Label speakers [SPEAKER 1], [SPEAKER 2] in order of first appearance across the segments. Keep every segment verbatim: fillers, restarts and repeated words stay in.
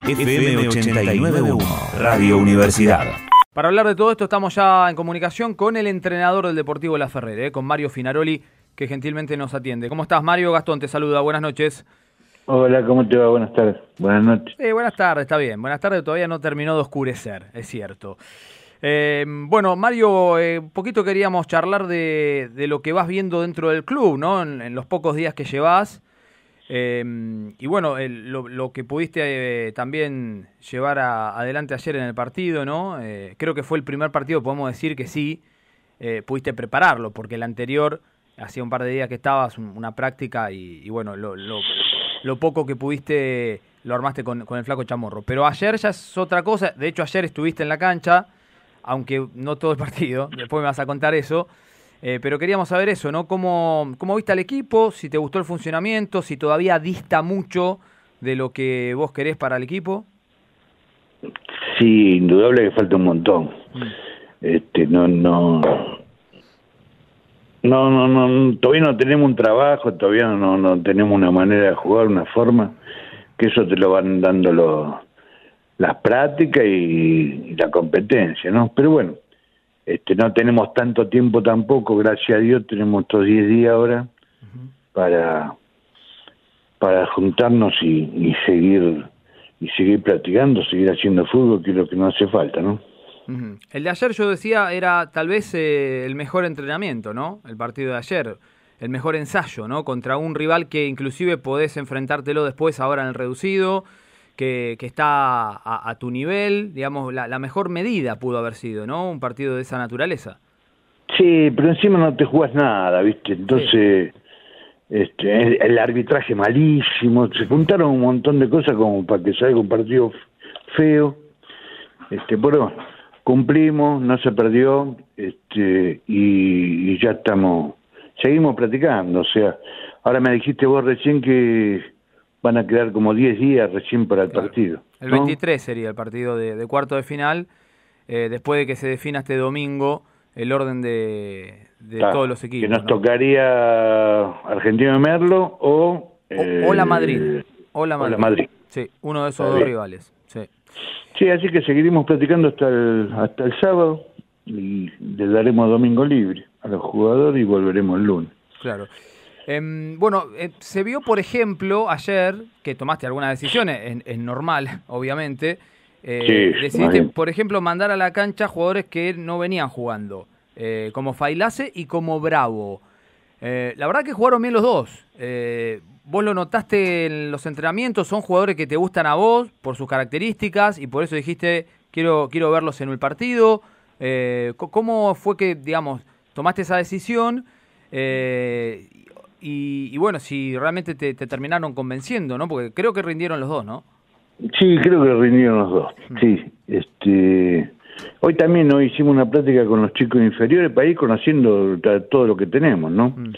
[SPEAKER 1] F M ochenta y nueve punto uno, Radio Universidad.
[SPEAKER 2] Para hablar de todo esto estamos ya en comunicación con el entrenador del Deportivo Laferrere, ¿eh? con Mario Finaroli, que gentilmente nos atiende. ¿Cómo estás, Mario? Gastón te saluda, buenas noches.
[SPEAKER 3] Hola, ¿cómo te va? Buenas tardes. Buenas noches.
[SPEAKER 2] Eh, buenas tardes, está bien. Buenas tardes, todavía no terminó de oscurecer, es cierto. Eh, bueno, Mario, eh, un poquito queríamos charlar de, de lo que vas viendo dentro del club, ¿no? En, en los pocos días que llevas. Eh, y bueno, el, lo, lo que pudiste eh, también llevar a, adelante ayer en el partido, ¿no? Eh, creo que fue el primer partido, podemos decir que sí, eh, pudiste prepararlo, porque el anterior, hacía un par de días que estabas, un, una práctica y, y bueno, lo, lo, lo poco que pudiste lo armaste con, con el Flaco Chamorro. Pero ayer ya es otra cosa, de hecho ayer estuviste en la cancha, aunque no todo el partido, después me vas a contar eso. Eh, pero queríamos saber eso, ¿no? ¿Cómo, ¿Cómo viste al equipo? Si te gustó el funcionamiento, si todavía dista mucho de lo que vos querés para el equipo.
[SPEAKER 3] Sí, indudable que falta un montón. Mm. Este, no, no, no, no, no, todavía no tenemos un trabajo, todavía no, no tenemos una manera de jugar, una forma, que eso te lo van dando los, las prácticas y, y la competencia, ¿no? Pero bueno. Este, no tenemos tanto tiempo tampoco, gracias a Dios, tenemos estos diez días ahora uh-huh. para para juntarnos y, y seguir y seguir practicando, seguir haciendo fútbol, que es lo que nos hace falta, ¿no?
[SPEAKER 2] Uh-huh. El de ayer, yo decía, era tal vez eh, el mejor entrenamiento, ¿no? El partido de ayer, el mejor ensayo, ¿no? Contra un rival que inclusive podés enfrentártelo después ahora en el reducido, Que, que está a, a tu nivel, digamos, la, la mejor medida pudo haber sido, ¿no? Un partido de esa naturaleza.
[SPEAKER 3] Sí, pero encima no te jugás nada, ¿viste? Entonces, sí. este, el, el arbitraje malísimo, se juntaron un montón de cosas como para que salga un partido feo. Este, bueno, cumplimos, no se perdió, este, y, y ya estamos, seguimos practicando, o sea, ahora me dijiste vos recién que van a quedar como diez días recién para el claro. partido.
[SPEAKER 2] El veintitrés, ¿no? Sería el partido de, de cuarto de final, eh, después de que se defina este domingo el orden de, de claro, todos los equipos.
[SPEAKER 3] Que nos
[SPEAKER 2] ¿no?
[SPEAKER 3] tocaría Argentino de Merlo o...
[SPEAKER 2] O, eh, o la Madrid. O la Madrid.
[SPEAKER 3] O la Madrid.
[SPEAKER 2] Sí, uno de esos Está dos bien. rivales. Sí.
[SPEAKER 3] sí, así que seguiremos platicando hasta el, hasta el sábado y le daremos domingo libre a los jugadores y volveremos el lunes.
[SPEAKER 2] Claro. Eh, bueno, eh, se vio, por ejemplo, ayer, que tomaste algunas decisiones, es, es normal, obviamente, eh,
[SPEAKER 3] sí,
[SPEAKER 2] decidiste, por ejemplo, mandar a la cancha jugadores que no venían jugando, eh, como Failace y como Bravo. Eh, la verdad que jugaron bien los dos. Eh, vos lo notaste en los entrenamientos, son jugadores que te gustan a vos por sus características y por eso dijiste, quiero, quiero verlos en el partido. Eh, ¿Cómo fue que, digamos, tomaste esa decisión? Eh, Y, y bueno, si realmente te, te terminaron convenciendo, ¿no? Porque creo que rindieron los dos, ¿no?
[SPEAKER 3] Sí, creo que rindieron los dos, mm. sí. Este, hoy también hoy hicimos una plática con los chicos inferiores para ir conociendo todo lo que tenemos, ¿no? Mm.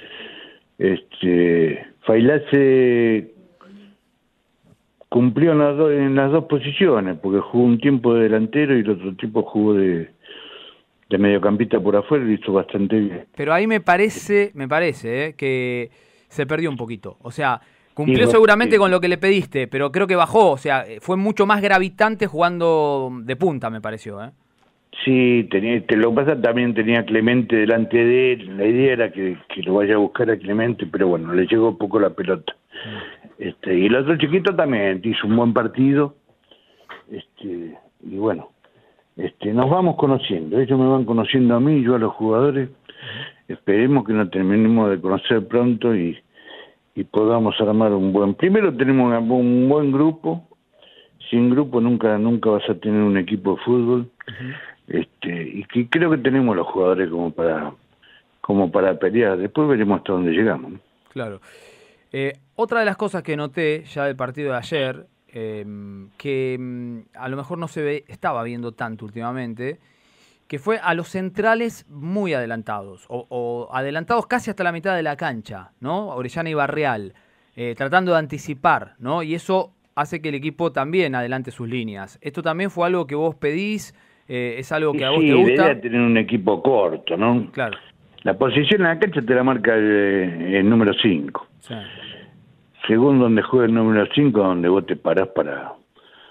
[SPEAKER 3] Este, Failace cumplió en las, do, en las dos posiciones, porque jugó un tiempo de delantero y el otro tiempo jugó de... de mediocampista por afuera y hizo bastante bien.
[SPEAKER 2] Pero ahí me parece, me parece, ¿eh? que se perdió un poquito. O sea, cumplió sí, seguramente sí. con lo que le pediste, pero creo que bajó. O sea, fue mucho más gravitante jugando de punta, me pareció. ¿eh?
[SPEAKER 3] Sí, tenía, te, lo que pasa también tenía Clemente delante de él. La idea era que, que lo vaya a buscar a Clemente, pero bueno, le llegó poco la pelota. Mm. Este, y el otro chiquito también hizo un buen partido. Este, y bueno. Este, nos vamos conociendo, ellos me van conociendo a mí, yo a los jugadores. Esperemos que nos terminemos de conocer pronto y, y podamos armar un buen... Primero tenemos un buen grupo, sin grupo nunca nunca vas a tener un equipo de fútbol, uh-huh. este y que creo que tenemos los jugadores como para como para pelear, después veremos hasta dónde llegamos, ¿no?
[SPEAKER 2] Claro. Eh, otra de las cosas que noté ya del partido de ayer, Eh, que a lo mejor no se ve, estaba viendo tanto últimamente, que fue a los centrales muy adelantados, o, o adelantados casi hasta la mitad de la cancha, ¿no? Orellana y Barreal, eh, tratando de anticipar, ¿no? Y eso hace que el equipo también adelante sus líneas. ¿Esto también fue algo que vos pedís? Eh, ¿Es algo que a vos
[SPEAKER 3] sí,
[SPEAKER 2] te gusta?
[SPEAKER 3] Sí, tener un equipo corto, ¿no?
[SPEAKER 2] Claro.
[SPEAKER 3] La posición en la cancha te la marca el, el número cinco. Sí. Según donde juega el número cinco, donde vos te parás para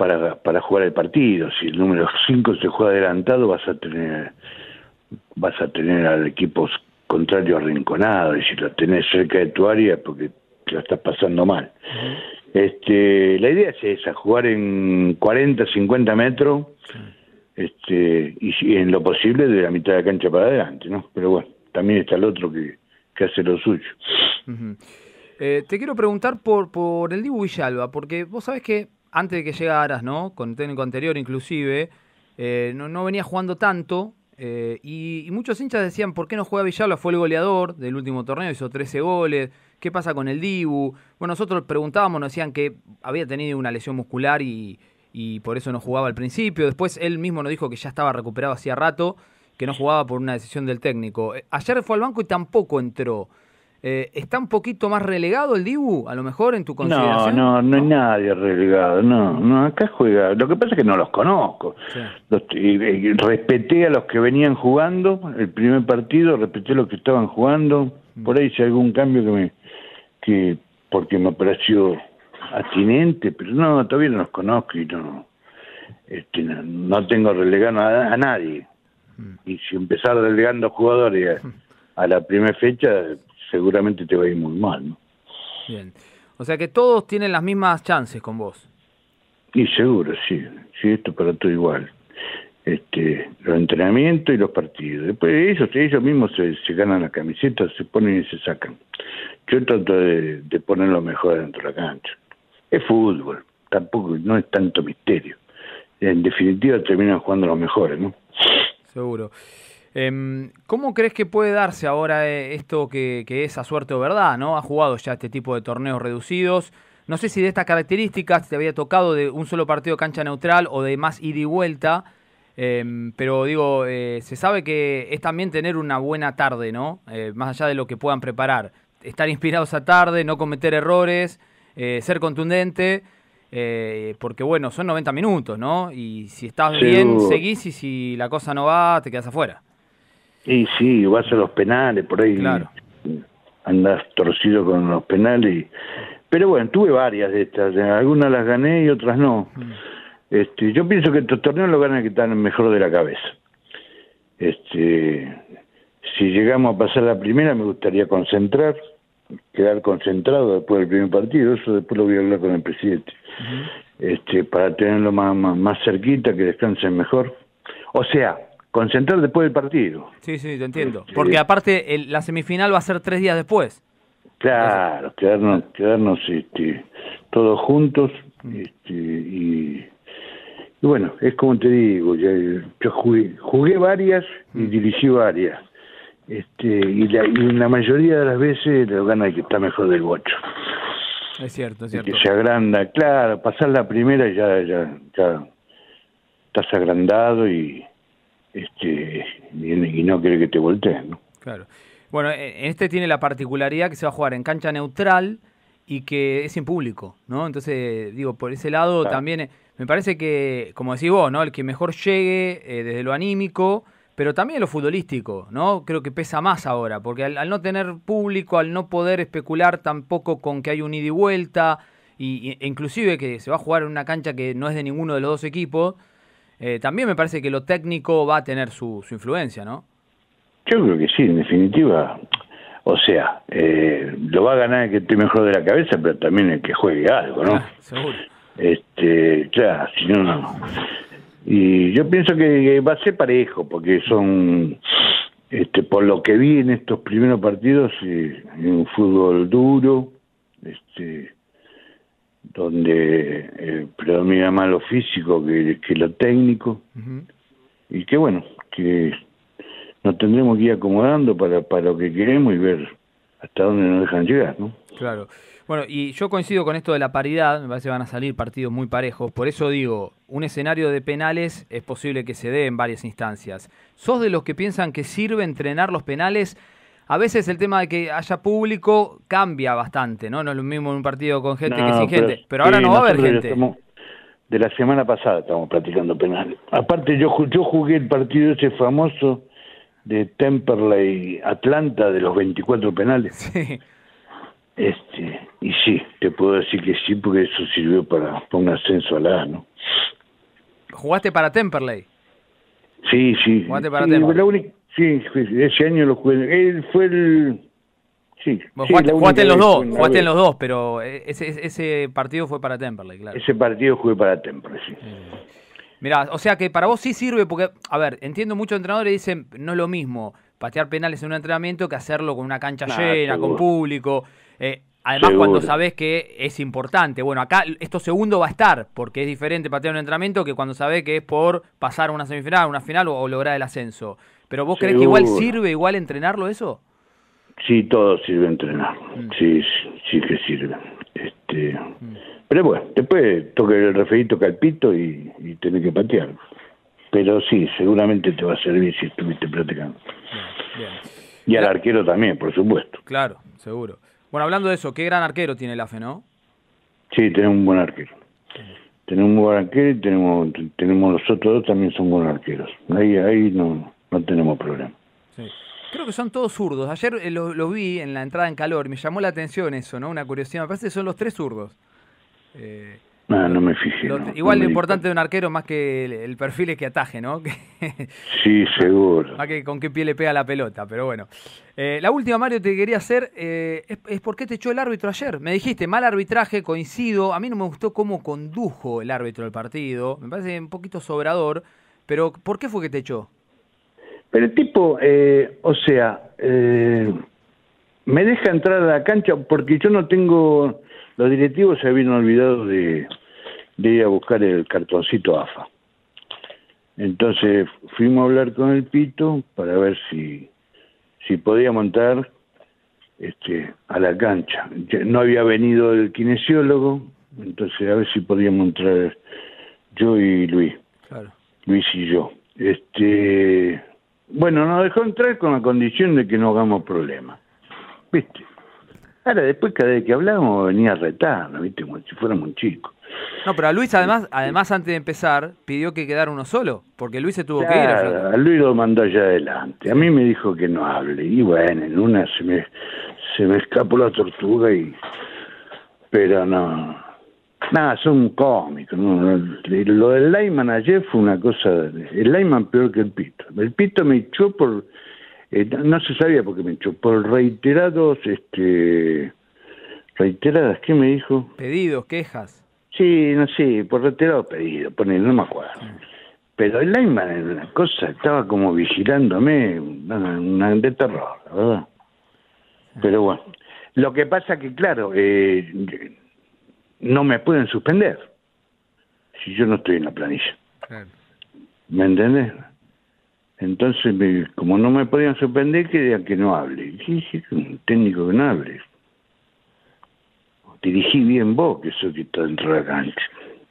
[SPEAKER 3] para, para jugar el partido. Si el número cinco se juega adelantado, vas a tener vas a tener al equipo contrario arrinconado, y si lo tenés cerca de tu área porque te lo estás pasando mal. Uh-huh. Este, la idea es esa, jugar en cuarenta, cincuenta metros, sí. este, y, y en lo posible de la mitad de la cancha para adelante, ¿no? Pero bueno, también está el otro que, que hace lo suyo.
[SPEAKER 2] Uh-huh. eh, te quiero preguntar por, por el Dibu Villalba, porque vos sabés que antes de que llegaras, ¿no? Con el técnico anterior inclusive, eh, no, no venía jugando tanto, eh, y, y muchos hinchas decían, ¿por qué no juega Villalba? Fue el goleador del último torneo, hizo trece goles. ¿Qué pasa con el Dibu? Bueno, nosotros preguntábamos, nos decían que había tenido una lesión muscular y, y por eso no jugaba al principio. Después él mismo nos dijo que ya estaba recuperado hacía rato, que no jugaba por una decisión del técnico. Ayer fue al banco y tampoco entró. Eh, ¿Está un poquito más relegado el Dibu, a lo mejor, en tu consideración?
[SPEAKER 3] No, no, no hay nadie relegado, no, no, acá juega. Lo que pasa es que no los conozco. Sí. Los, y, y respeté a los que venían jugando, el primer partido, respeté a los que estaban jugando. Por ahí si hay algún cambio que me... que porque me pareció atinente, pero no, todavía no los conozco y no, este, no, no tengo relegado a, a nadie. Mm. Y si empezar relegando jugadores a, a la primera fecha, seguramente te va a ir muy mal, ¿no?
[SPEAKER 2] Bien. O sea que todos tienen las mismas chances con vos.
[SPEAKER 3] Y seguro, sí. Sí, esto para todo igual. Este, los entrenamientos y los partidos. Después ellos, ellos mismos se, se ganan las camisetas, se ponen y se sacan. Yo trato de, de poner lo mejor dentro de la cancha. Es fútbol, tampoco, no es tanto misterio. En definitiva terminan jugando los mejores, ¿no?
[SPEAKER 2] Seguro. Eh, ¿Cómo crees que puede darse ahora esto que, que es a suerte o verdad, ¿no? Ha jugado ya este tipo de torneos reducidos. No sé si de estas características te había tocado de un solo partido cancha neutral o de más ida y vuelta. Eh, pero digo, eh, se sabe que es también tener una buena tarde, ¿no? Eh, más allá de lo que puedan preparar. Estar inspirados esa tarde, no cometer errores, eh, ser contundente, eh, porque bueno, son noventa minutos, ¿no? Y si estás sí, bien, seguís, y si la cosa no va, te quedas afuera.
[SPEAKER 3] Y sí, vas a los penales, por ahí
[SPEAKER 2] claro.
[SPEAKER 3] Andás torcido con los penales. Pero bueno, tuve varias de estas, algunas las gané y otras no. Mm. Este, yo pienso que estos torneos lo ganan que están mejor de la cabeza. Este, si llegamos a pasar la primera, me gustaría concentrar, quedar concentrado después del primer partido. Eso después lo voy a hablar con el presidente. Uh-huh. Este, para tenerlo más, más, más cerquita, que descansen mejor. O sea, concentrar después del partido.
[SPEAKER 2] Sí, sí, te entiendo. Este, porque aparte el, la semifinal va a ser tres días después.
[SPEAKER 3] Claro, Entonces, quedarnos, quedarnos este, todos juntos, este, y Y bueno, es como te digo, yo, yo jugué, jugué varias y dirigí varias. Este, y, la, y la mayoría de las veces lo gana el que está mejor del bocho.
[SPEAKER 2] Es cierto, es cierto.
[SPEAKER 3] El que se agranda, claro, pasar la primera ya, ya, ya estás agrandado y este y, y no quiere que te volteen, ¿no?
[SPEAKER 2] Claro. Bueno, este tiene la particularidad que se va a jugar en cancha neutral y que es sin público, ¿no? Entonces, digo, por ese lado claro. también me parece que, como decís vos, ¿no? El que mejor llegue eh, desde lo anímico, pero también lo futbolístico, ¿no? Creo que pesa más ahora, porque al, al no tener público, al no poder especular tampoco con que hay un ida y vuelta, y, e inclusive que se va a jugar en una cancha que no es de ninguno de los dos equipos, eh, también me parece que lo técnico va a tener su, su influencia, ¿no?
[SPEAKER 3] Yo creo que sí, en definitiva. O sea, eh, lo va a ganar el que esté mejor de la cabeza, pero también el que juegue algo, ¿no?
[SPEAKER 2] Ah, seguro.
[SPEAKER 3] Este, claro, si no, no. Y yo pienso que va a ser parejo, porque son, este, por lo que vi en estos primeros partidos, eh, en un fútbol duro, este, donde eh, predomina más lo físico que, que lo técnico, uh-huh. y que bueno, que nos tendremos que ir acomodando para, para lo que queremos y ver hasta dónde nos dejan llegar, ¿no?
[SPEAKER 2] Claro. Bueno, y yo coincido con esto de la paridad, me parece que van a salir partidos muy parejos, por eso digo, un escenario de penales es posible que se dé en varias instancias. ¿Sos de los que piensan que sirve entrenar los penales? A veces el tema de que haya público cambia bastante, ¿no? No es lo mismo en un partido con gente no, que sin pero, gente, pero ahora sí, no va a haber gente.
[SPEAKER 3] Estamos, de la semana pasada estamos practicando penales. Aparte yo, yo jugué el partido ese famoso de Temperley Atlanta de los veinticuatro penales.
[SPEAKER 2] Sí.
[SPEAKER 3] Este, y sí, te puedo decir que sí, porque eso sirvió para, para un ascenso a la A, ¿no?
[SPEAKER 2] ¿Jugaste para Temperley?
[SPEAKER 3] Sí, sí.
[SPEAKER 2] ¿Jugaste para
[SPEAKER 3] sí,
[SPEAKER 2] Temperley?
[SPEAKER 3] la única, sí, ese año lo jugué. Él fue el... Sí,
[SPEAKER 2] Vos
[SPEAKER 3] sí,
[SPEAKER 2] jugaste, jugaste en los dos, jugaste
[SPEAKER 3] vez.
[SPEAKER 2] en los dos, pero ese, ese partido fue para Temperley, claro.
[SPEAKER 3] Ese partido jugué para Temperley, sí.
[SPEAKER 2] Eh, mirá, o sea que para vos sí sirve, porque, a ver, entiendo muchos entrenadores dicen, no es lo mismo patear penales en un entrenamiento que hacerlo con una cancha nah, llena, seguro. Con público. Eh, además, seguro. Cuando sabés que es importante. Bueno, acá esto segundo va a estar, porque es diferente patear un entrenamiento que cuando sabés que es por pasar una semifinal, una final o, o lograr el ascenso. Pero vos seguro. ¿Crees que igual sirve igual entrenarlo eso?
[SPEAKER 3] Sí, todo sirve entrenar. Mm. Sí, sí, sí que sirve. Este, mm. Pero bueno, después toca el referito, toca el pito y, y tenés que patear. Pero sí, seguramente te va a servir si estuviste practicando. Bien, bien. Y al arquero también, por supuesto.
[SPEAKER 2] Claro, seguro. Bueno, hablando de eso, qué gran arquero tiene el A F E, ¿no?
[SPEAKER 3] Sí, tenemos un buen arquero. Sí. Tenemos un buen arquero y tenemos, tenemos los otros dos también son buenos arqueros. Ahí, ahí no, no tenemos problema.
[SPEAKER 2] Sí. Creo que son todos zurdos. Ayer eh, lo, lo vi en la entrada en calor y me llamó la atención eso, ¿no? Una curiosidad. Me parece que son los tres zurdos. Eh,
[SPEAKER 3] no, no me fijé. Lo,
[SPEAKER 2] no, igual
[SPEAKER 3] no
[SPEAKER 2] lo importante de un arquero más que el, el perfil es que ataje, ¿no?
[SPEAKER 3] Sí, seguro.
[SPEAKER 2] Más que con qué pie le pega la pelota, pero bueno. Eh, la última, Mario, te quería hacer eh, es, es por qué te echó el árbitro ayer. Me dijiste, mal arbitraje, coincido. A mí no me gustó cómo condujo el árbitro del partido. Me parece un poquito sobrador, pero ¿por qué fue que te echó?
[SPEAKER 3] Pero el tipo, eh, o sea, eh, me deja entrar a la cancha porque yo no tengo... Los directivos se habían olvidado de, de ir a buscar el cartoncito A F A. Entonces fuimos a hablar con el Pito para ver si, si podía montar este, a la cancha. No había venido el kinesiólogo, entonces a ver si podíamos entrar yo y Luis. Claro. Luis y yo. Este... Bueno, nos dejó entrar con la condición de que no hagamos problemas. ¿Viste? Ahora, después cada vez que hablábamos venía a retarnos, ¿viste? Como si fuéramos un chico.
[SPEAKER 2] No, pero a Luis, además, además antes de empezar, pidió que quedara uno solo, porque Luis se tuvo
[SPEAKER 3] claro,
[SPEAKER 2] que ir.
[SPEAKER 3] A, a Luis lo mandó allá adelante. A mí me dijo que no hable. Y bueno, en una se me, se me escapó la tortuga y... Pero no... Nada, son cómicos. No, no, lo del Lyman ayer fue una cosa... El Lyman peor que el Pito. El Pito me echó por... Eh, no se sabía por qué me echó. Por reiterados... este reiteradas, ¿qué me dijo?
[SPEAKER 2] Pedidos, quejas.
[SPEAKER 3] Sí, no sé, por reiterados pedidos. Ponele, no me acuerdo. Sí. Pero el Lyman era una cosa... Estaba como vigilándome. Una, una de terror, la verdad. Sí. Pero bueno. Lo que pasa que, claro... Eh, no me pueden suspender si yo no estoy en la planilla. Claro. ¿Me entendés? Entonces, me, como no me podían suspender, quería que no hable. Dije, un técnico que no hable. Dirigí bien vos, que eso que está dentro de la cancha.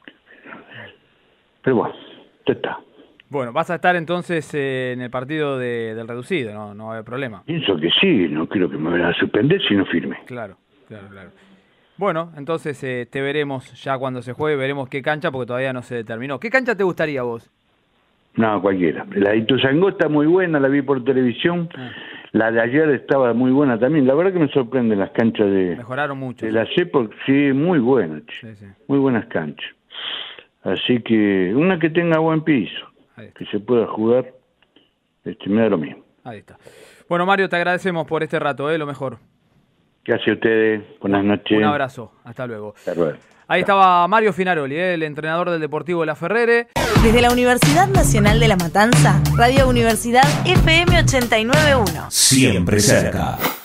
[SPEAKER 3] Pero bueno, ya está.
[SPEAKER 2] Bueno, vas a estar entonces eh, en el partido de, del reducido, ¿no? No va a haber problema.
[SPEAKER 3] Pienso que sí, no creo que me vayan a suspender si no firme.
[SPEAKER 2] Claro, claro, claro. Bueno, entonces eh, te veremos ya cuando se juegue, veremos qué cancha, porque todavía no se determinó. ¿Qué cancha te gustaría a vos?
[SPEAKER 3] No, cualquiera. La de Ituzaingó está muy buena, la vi por televisión. Ah. La de ayer estaba muy buena también. La verdad que me sorprenden las canchas de...
[SPEAKER 2] Mejoraron mucho.
[SPEAKER 3] De la C, porque sí, muy buenas. Sí, sí. Muy buenas canchas. Así que una que tenga buen piso, que se pueda jugar, este, me da lo mismo.
[SPEAKER 2] Ahí está. Bueno, Mario, te agradecemos por este rato, ¿eh? Lo mejor.
[SPEAKER 3] Gracias a ustedes, buenas noches.
[SPEAKER 2] Un abrazo, hasta luego.
[SPEAKER 3] Hasta luego.
[SPEAKER 2] Ahí estaba Mario Finaroli, ¿eh? El entrenador del Deportivo La Ferrere.
[SPEAKER 4] Desde la Universidad Nacional de La Matanza, Radio Universidad F M ochenta y nueve punto uno.
[SPEAKER 1] Siempre cerca.